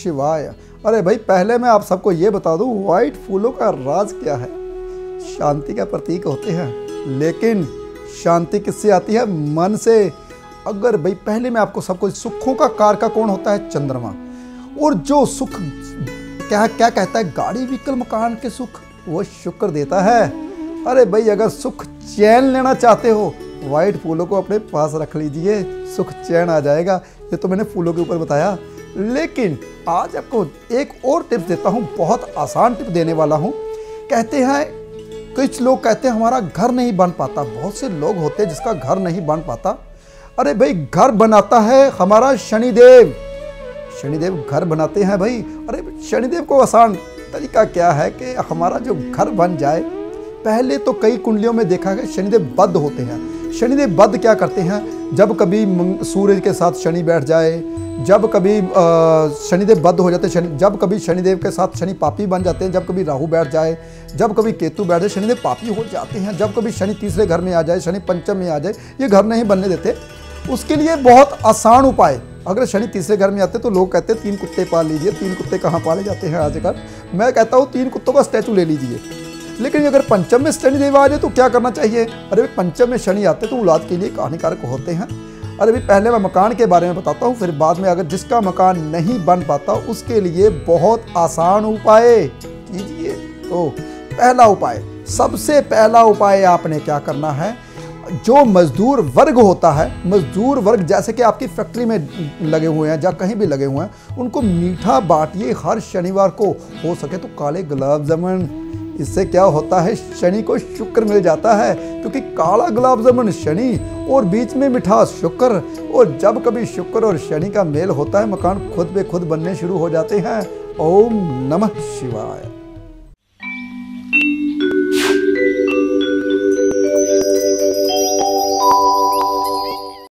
शिवाय। अरे भाई पहले मैं आप सबको ये बता दूं, वाइट फूलों का राज क्या है। शांति का प्रतीक होते हैं, लेकिन शांति किससे आती है? मन से। अगर भाई पहले मैं आपको सबको, सुखों का कारक कौन होता है? चंद्रमा। और जो सुख क्या क्या कहता है? गाड़ी व्हीकल मकान के सुख वो शुक्र देता है। अरे भाई अगर सुख चैन लेना चाहते हो, वाइट फूलों को अपने पास रख लीजिए, सुख चैन आ जाएगा। ये तो मैंने फूलों के ऊपर बताया, लेकिन आज आपको एक और टिप्स देता हूँ, बहुत आसान टिप देने वाला हूँ। कहते हैं, कुछ लोग कहते हैं हमारा घर नहीं बन पाता। बहुत से लोग होते हैं जिसका घर नहीं बन पाता। अरे भाई घर बनाता है हमारा शनिदेव। शनिदेव घर बनाते हैं भाई। अरे शनिदेव को आसान तरीका क्या है कि हमारा जो घर बन जाए। पहले तो कई कुंडलियों में देखा गया शनिदेव बद्ध होते हैं। शनिदेव बद्ध क्या करते हैं? जब कभी सूर्य के साथ शनि बैठ जाए, जब कभी शनिदेव बद्ध हो जाते हैं, जब कभी शनिदेव के साथ शनि पापी बन जाते हैं, जब कभी राहु बैठ जाए, जब कभी केतु बैठ जाए, शनिदेव पापी हो जाते हैं। जब कभी शनि तीसरे घर में आ जाए, शनि पंचम में आ जाए, ये घर नहीं बनने देते। उसके लिए बहुत आसान उपाय, अगर शनि तीसरे घर में आते तो लोग कहते हैं 3 कुत्ते पाल लीजिए। 3 कुत्ते कहाँ पाले जाते हैं आजकल? मैं कहता हूँ 3 कुत्तों का स्टैचू ले लीजिए। लेकिन अगर पंचम में शनिदेव आ जाए तो क्या करना चाहिए? अरे भाई पंचम में शनि आते तो औलाद के लिए हानिकारक होते हैं। अरे भाई पहले मैं मकान के बारे में बताता हूँ, फिर बाद में अगर जिसका मकान नहीं बन पाता उसके लिए बहुत आसान उपाय कीजिए। तो पहला उपाय, सबसे पहला उपाय आपने क्या करना है? जो मजदूर वर्ग होता है, मजदूर वर्ग जैसे कि आपकी फैक्ट्री में लगे हुए हैं या कहीं भी लगे हुए हैं, उनको मीठा बांटिए हर शनिवार को। हो सके तो काले गुलाब जामुन। इससे क्या होता है? शनि को शुक्र मिल जाता है, क्योंकि काला गुलाब जामुन शनि और बीच में मिठास शुक्र। और जब कभी शुक्र और शनि का मेल होता है, मकान खुद ब खुद बनने शुरू हो जाते हैं। ओम नमः शिवाय।